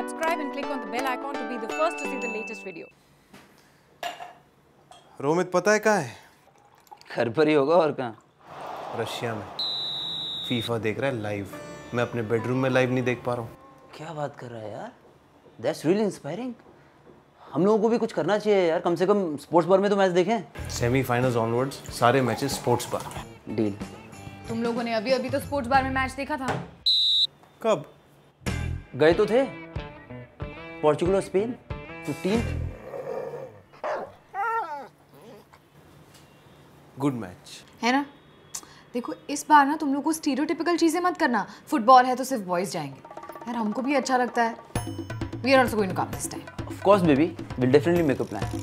subscribe and click on the bell icon to be the first to see the latest video. Romit पता है कहाँ है? घर पर ही होगा और कहाँ? रशिया में। फीफा देख रहा है लाइव। मैं अपने बेडरूम में लाइव नहीं देख पा रहा हूँ। क्या बात कर रहा है यार? That's really inspiring. हम लोगों को भी कुछ करना चाहिए यार, कम से कम स्पोर्ट्स बार में तो मैच देखें। सेमीफाइनल्स ऑनवर्ड्स सारे मैचेस स्पोर्ट्स बार। डील। तुम लोगों ने अभी तो स्पोर्ट्स बार में मैच देखा था। कब? गए तो थे। पोर्चुगल और स्पेन 15th। गुड मैच है ना? देखो इस बार ना तुम लोग को स्टीरियोटिपिकल चीजें मत करना। फुटबॉल है तो सिर्फ बॉयज जाएंगे। यार हमको भी अच्छा लगता है। We are also going to come this time. Of course baby, we'll definitely make a plan.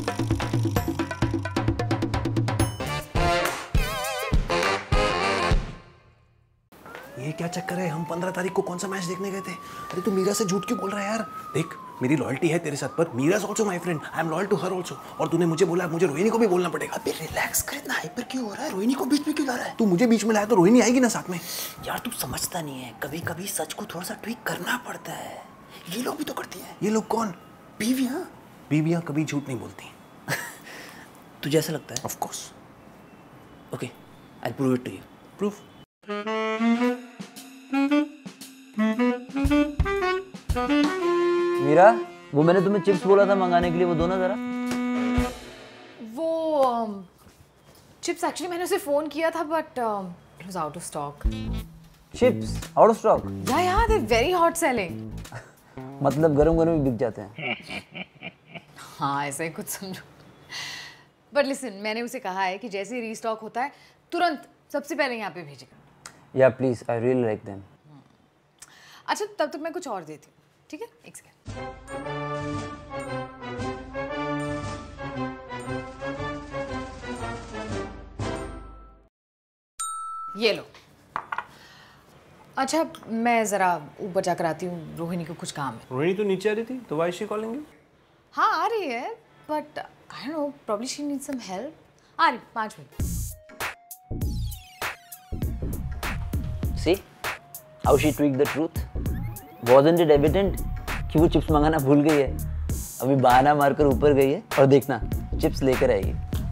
ये क्या चक्कर है? हम 15 तारीख को कौन सा मैच देखने गए थे? अरे तू मीरा से झूठ क्यों बोल रहा है यार? देख मेरी लॉयल्टी है तेरे साथ, पर Meera is also my friend. I am loyal to her also. और तूने मुझे बोला मुझे रोहिणी को भी बोलना पड़ेगा। अबे रिलैक्स कर, इतना हाइपर क्यों हो रहा है? रोहिणी को बीच में क्यों ला रहा है? तू मुझे बीच में लाया तो रोहिणी आएगी ना साथ में। यार तू समझता नहीं है, कभी कभी सच को थोड़ा सा ट्विक करना पड़ता है। ये लोग भी तो करती हैं। ये लोग कौन? बीवियाँ। बीवियाँ कभी झूठ नहीं बोलती। तुझे ऐसा लगता है? Of course. Okay, I will prove it to you. Proof. Meera, वो मैंने तुम्हें चिप्स बोला था मंगाने के लिए, वो दो ना जरा। वो चिप्स एक्चुअली मैंने उसे फोन किया था but it was out of stock. Chips out of stock? Yeah they very hot selling. मतलब गरम गरम ही बिक जाते हैं। हाँ ऐसा ही कुछ समझो। बट लिसन, मैंने उसे कहा है कि जैसे ही रीस्टॉक होता है तुरंत सबसे पहले यहाँ पे भेजेगा। Yeah please, I really like them. अच्छा तब तक मैं कुछ और देती हूँ, ठीक है? एक सेकंड। ये लो। अच्छा मैं जरा ऊपर जाकर आती हूँ, रोहिणी को कुछ काम है। रोहिणी तो नीचे आ रही थी, तो व्हाई शी कॉलिंग यू? हाँ आ रही है but I don't know, probably she needs some help. आ रही 5 minute. See how she tweaked the truth? Wasn't it evident कि वो चिप्स मंगाना भूल गई है? अभी बहाना मारकर ऊपर गई है और देखना चिप्स लेकर आएगी।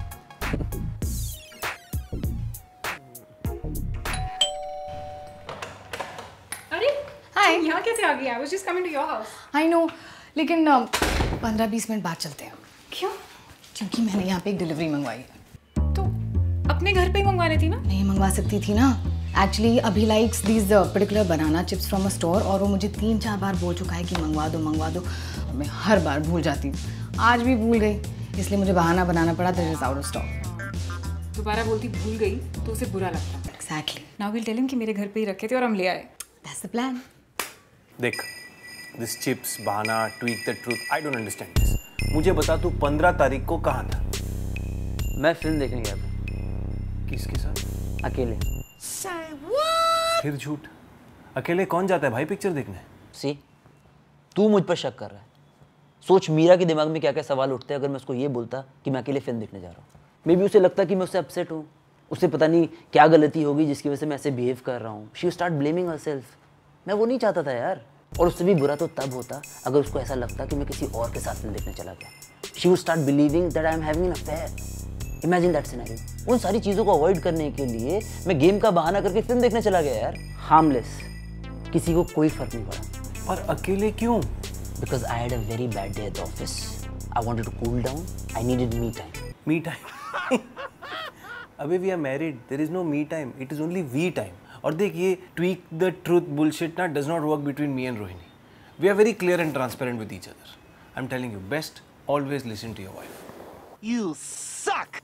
अरे हाय। यहाँ कैसे आ गई? I was just coming to your house. I know, लेकिन 15-20 मिनट बाद चलते हैं। क्यों? क्योंकि मैंने यहाँ पे एक डिलीवरी मंगवाई है। तो अपने घर पे ही मंगवा लेती ना? नहीं मंगवा सकती थी ना। एक्चुअली अभी likes these particular banana chips from a store और वो मुझे 3-4 बार बोल चुका है कि मंगवा दो। मैं हर बार भूल जाती हूँ, आज भी भूल गई, इसलिए मुझे बहाना बनाना पड़ा that is out of stock. दोबारा बोलती भूल गई तो उसे बुरा लगता है। Exactly. Now will tell him कि मेरे घर पे ही रखे थे और हम ले आए। That's the plan. देख दिस चिप्स बहाना tweak the truth, I don't understand this. मुझे बता तू 15 तारीख को कहाँ था? मैं फिल्म देखने गया था। किसके साथ? अकेले। फिर झूठ। अकेले कौन जाता है भाई पिक्चर देखने? सी, तू मुझ पर शक कर रहा है। सोच मीरा के दिमाग में क्या क्या सवाल उठते हैं अगर मैं उसको ये बोलता कि मैं अकेले फिल्म देखने जा रहा हूँ। मे बी उसे लगता कि मैं उससे अपसेट हूँ, उसे पता नहीं क्या गलती होगी जिसकी वजह से मैं ऐसे बिहेव कर रहा हूँ। She will start blaming herself. मैं वो नहीं चाहता था यार। और उससे भी बुरा तो तब होता अगर उसको ऐसा लगता कि मैं किसी और के साथ फिल्म देखने चला गया। She would start believing that I am having an affair. Imagine that scenario. उन सारी चीज़ों को अवॉइड करने के लिए मैं गेम का बहाना करके फिल्म देखने चला गया यार। हार्मलेस, किसी को कोई फर्क नहीं पड़ा। पर अकेले क्यों? Because I had a very bad day at the office. I wanted to cool down. I needed me time. Me time. अबे we are married. There is no me time. It is only we time. और देख ये tweak the truth bullshit ना does not work between me and Rohini. We are very clear and transparent with each other. I'm telling you, best always listen to your wife. You suck!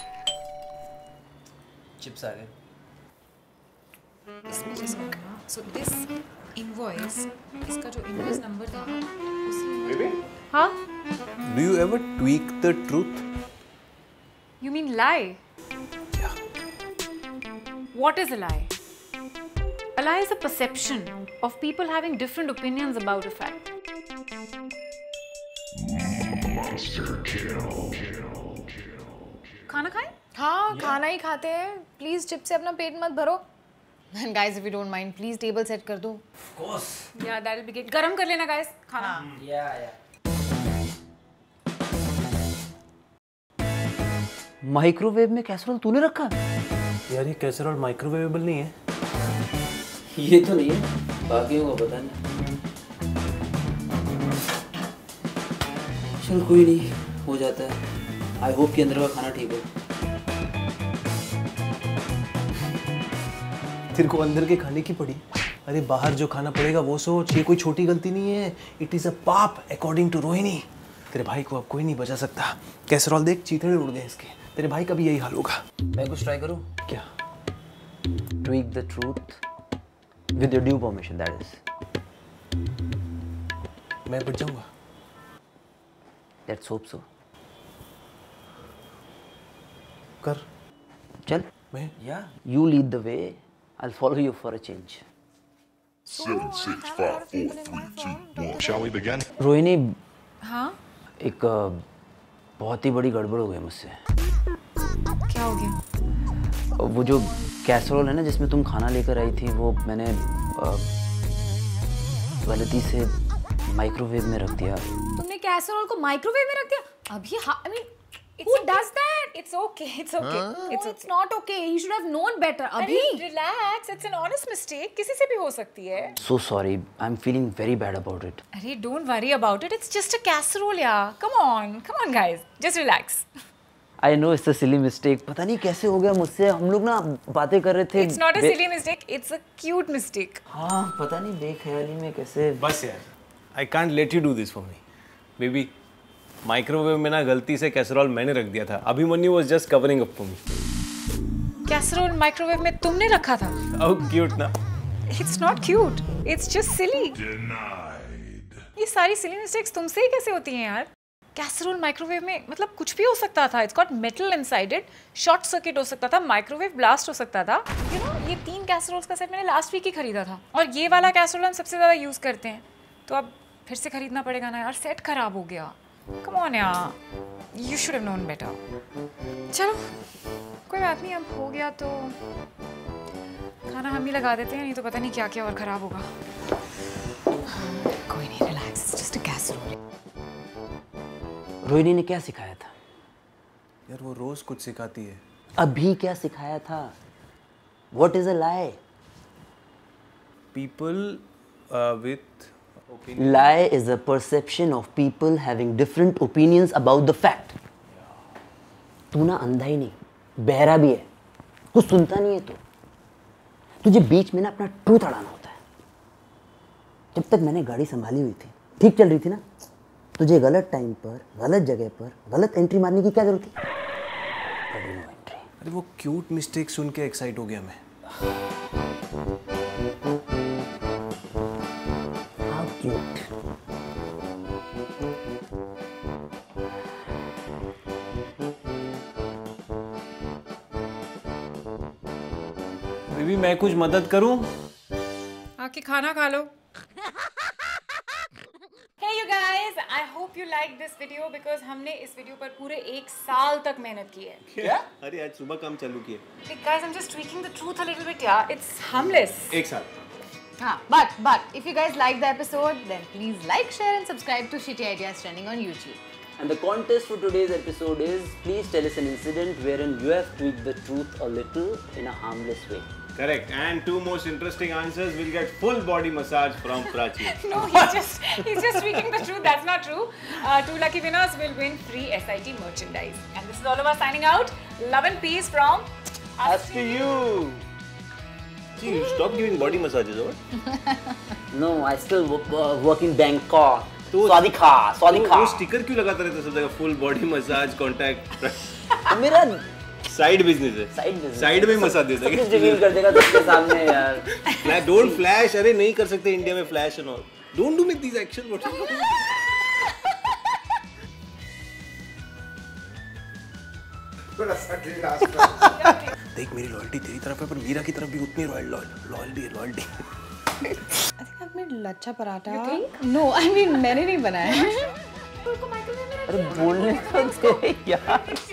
Chips आ गए। इसमें जैसे so this invoice, इसका जो invoice number था उसी। हाँ? Do you ever tweak the truth? You mean lie? Yeah. What is a lie? A lie is a perception of people having different opinions about a fact. खाना खाएं? हाँ खाना ही खाते हैं। प्लीज चिप से अपना पेट मत भरो। And guys, if you don't mind, please table set कर दो. Of course. Yeah, that'll be good. गरम कर लेना guys खाना. Yeah. माइक्रोवेव में कैसरोल तूने रखा? यार ये कैसरोल माइक्रोवेवेबल नहीं है. ये तो नहीं है, बाकियों को पता नहीं. चल कोई नहीं, हो जाता है. आई होप कि अंदर का खाना ठीक हो. तेरे को अंदर के खाने की पड़ी. अरे बाहर जो खाना पड़ेगा वो सोच. ये कोई छोटी गलती नहीं है. इट इज अ पाप अकॉर्डिंग टू रोहिणी. तेरे भाई को अब कोई नहीं बचा सकता. कैसरोल देख, चीथड़े उड़ गए इसके. तेरे भाई का भी यही हाल होगा. मैं कुछ ट्राई करूं? क्या? Tweak the truth with your due permission, that is. मैं बच जाऊंगा. Let's hope so. कर. चल. मैं. Yeah. You lead the way. I'll follow you for a change. 7, 6, 5, 4, 3, 2, 1. Shall we begin? Rohini, हाँ? एक बहुत ही बड़ी गड़बड़ हो गई मुझसे. क्या हो गया? वो जो कैसरोल है ना जिसमें तुम खाना लेकर आई थी, वो मैंने गलती से माइक्रोवेव में रख दिया. तुमने कैसरोल को माइक्रोवेव में रख दिया? अभी I mean, who does that? It's okay. It's okay. It's not okay. He should have known better. अभी अभी. relax. It's an honest mistake. किसी से भी हो सकती है. So sorry. I'm feeling very bad about it. अरे don't worry about it. It's just a casserole, yeah. Come on, guys. Just relax. I know it's a silly mistake. पता नहीं कैसे हो गया मुझसे. हम लोग ना बातें कर रहे थे. It's not a silly mistake. It's a cute mistake. हाँ, पता नहीं बेख्याली में कैसे. बस यार. I can't let you do this for me, baby. Microwave में ना गलती से कैसरोल मैंने रख दिया था. Abhimanyu was just covering up for me. Casserole microwave में तुमने रखा था? How cute ना. It's not cute. It's just silly. Denied. ये सारी silly mistakes तुमसे ही कैसे होती हैं यार? कैसरोल माइक्रोवेव में मतलब कुछ भी हो सकता था. It's got metal inside it. Short circuit हो सकता था. माइक्रोवेव ब्लास्ट हो सकता था. You know, ये 3 कैसरोल्स का सेट मैंने लास्ट वीक ही खरीदा था. और ये वाला कैसरोल हम सबसे ज़्यादा यूज़ करते हैं. तो अब फिर से खरीदना पड़ेगा ना यार. सेट खराब हो गया. Come on यार. You should have known better. चलो कोई बात नहीं. अब हो गया तो खाना हम ही लगा देते हैं. नहीं तो पता नहीं क्या क्या और खराब होगा. कोई नहीं, relax. It's just a casserole. Rohini ने क्या सिखाया था? यार वो रोज कुछ सिखाती है. अभी क्या सिखाया था? What is a lie? People with Lie is a perception of people having different opinions about the fact. तू ना अंधा ही नहीं, बहरा भी है. कुछ सुनता नहीं है तू. तुझे बीच में ना अपना ट्रूथ अड़ाना होता है. जब तक मैंने गाड़ी संभाली हुई थी, ठीक चल रही थी ना, तुझे गलत टाइम पर, गलत जगह पर, गलत एंट्री मारने की क्या जरूरत थी? अरे वो क्यूट मिस्टेक सुन के एक्साइट हो गया मैं. How cute. बेबी मैं कुछ मदद करूं? आके खाना खा लो. Hey you guys, I hope you liked this video because हमने इस वीडियो पर पूरे 1 साल तक मेहनत की है. क्या? अरे आज सुबह काम चालू किए. Guys, I'm just tweaking the truth a little bit, yeah. It's harmless. एक साथ. हाँ, but if you guys like the episode, then please like, share and subscribe to Shitty Ideas Trending on YouTube. And the contest for today's episode is, please tell us an incident wherein you have tweaked the truth a little in a harmless way. Correct. And 2 most interesting answers will get full body massage from Prachi. No, he's just tweaking the truth. That's not true. 2 lucky winners will win free SIT merchandise. And this is all of us signing out. Love and peace from Up to you. Gee, you stop giving body massages, or? No, I still work in Bangkok. तो स्वादिखा. वो sticker क्यों लगाता रहता सब जगह? Full body massage contact. मेरा side business है. Side में मसाज देता है. रिवील कर देगा सबके सामने यार. Don't flash. अरे नहीं कर सकते इंडिया में flash and all. Don't do me this action. What देख मेरी लॉयल्टी तेरी तरफ है पर मीरा की तरफ भी उतनी loyalty. I think I've made lachha paratha. No, I mean मैंने नहीं बनाया. अरे बोलने तो दे यार.